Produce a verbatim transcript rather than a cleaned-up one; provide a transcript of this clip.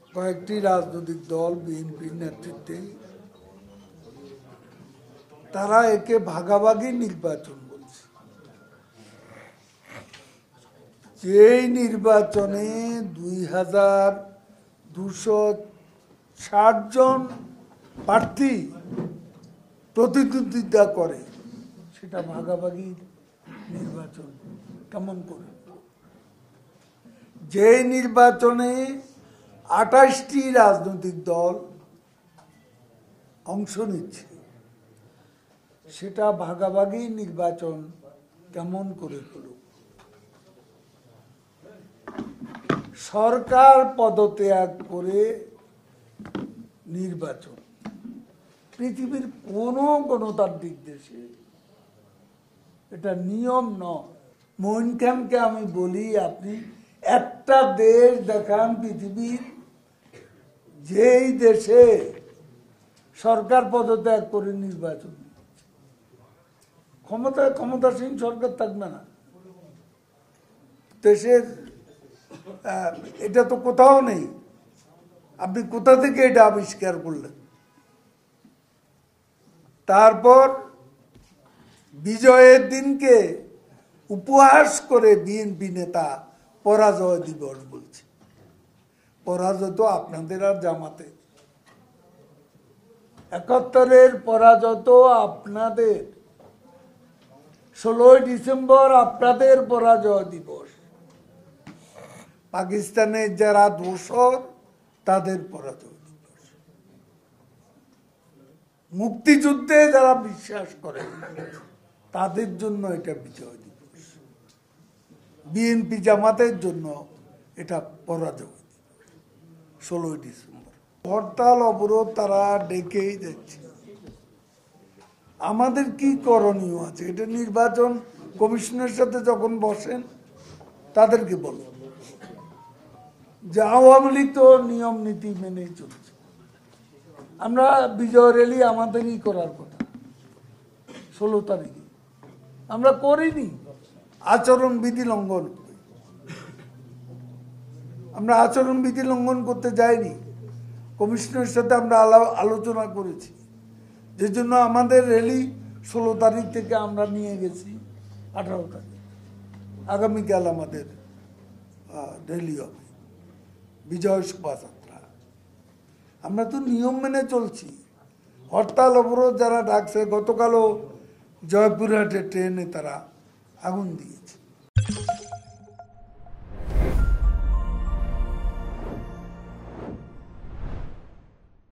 কয়েকটি রাজনৈতিক দল বিএনপির নেতৃত্বে তারা একে ভাগাভাগি নির্বাচন বলছে। যেই নির্বাচনে দুই হাজার দুশো ষাট জন প্রার্থী প্রতিদ্বন্দ্বিতা করে সেটা ভাগাভাগি নির্বাচন কেমন করে? যে নির্বাচনে আঠাশটি রাজনৈতিক দল অংশ নিচ্ছে সেটা ভাগাভাগি নির্বাচন কেমন করে হলো? সরকার পদত্যাগ করে নির্বাচন পৃথিবীর কোনো গণতান্ত্রিক দেশে এটা নিয়ম নয়। মইন খানকে আমি বলি, আপনি একটা দেশ দেখান পৃথিবীর যেই দেশে সরকার পদত্যাগ করে নির্বাচন, ক্ষমতায় ক্ষমতাসীন সরকার থাকবে না দেশের, এটা তো কোথাও নেই। আপনি কোথা থেকে এটা আবিষ্কার করলেন? তারপর বিজয়ের দিনকে উপহাস করে বিএনপি নেতা পরাজয় দিবস বলছে। পরাজয় তো আপনাদের আর জামাতে, একাত্তরের পরাজয় তো আপনাদের, ষোলোই ডিসেম্বর আপনাদের পরাজয় দিবস, পাকিস্তানের যারা দোসর তাদের পরাজয় দিবস, মুক্তিযুদ্ধে যারা বিশ্বাস করে তাদের জন্য এটা বিজয় দিবস, বিএনপি জামাতের জন্য এটা পরাজয় দিবস। ষোলোই ডিসেম্বর হরতাল অবরোধ তারা ডেকেই যাচ্ছে। আমাদের কি করণীয় আছে? এটা নির্বাচন কমিশনের সাথে যখন বসেন তাদেরকে বলো যে আওয়ামী লীগ তো নিয়ম নীতি মেনেই চলছে, আমরা বিজয় র্যালি আমাদেরই করার কথা ষোলো তারিখে, আমরা করিনি, আচরণ বিধি লঙ্ঘন, আমরা আচরণ বিধি লঙ্ঘন করতে যাইনি। কমিশনের সাথে আমরা আলোচনা করেছি, যে জন্য আমাদের র্যালি ষোলো তারিখ থেকে আমরা নিয়ে গেছি আঠারো তারিখ। আগামীকাল আমাদের র্যালি হবে, বিজয় শোভাযাত্রা। আমরা তো নিয়ম মেনে চলছি। হরতাল অবরোধ যারা ডাকছে, গতকালও জয়পুরহাটে ট্রেনে তারা আগুন দিয়েছে।